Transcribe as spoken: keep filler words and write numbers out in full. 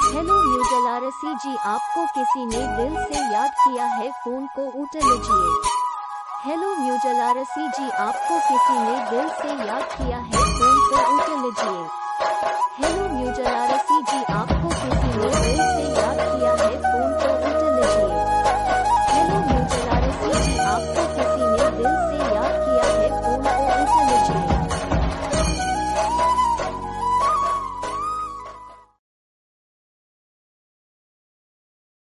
Hello म्यूजलारसी जी, आपको किसी ने दिल से याद किया है, फोन को उठा लीजिए। हेलो म्यूजलारसी जी, आपको किसी ने दिल से याद किया है, फोन को उठा लीजिए। हेलो म्यूजलारसी जी, आप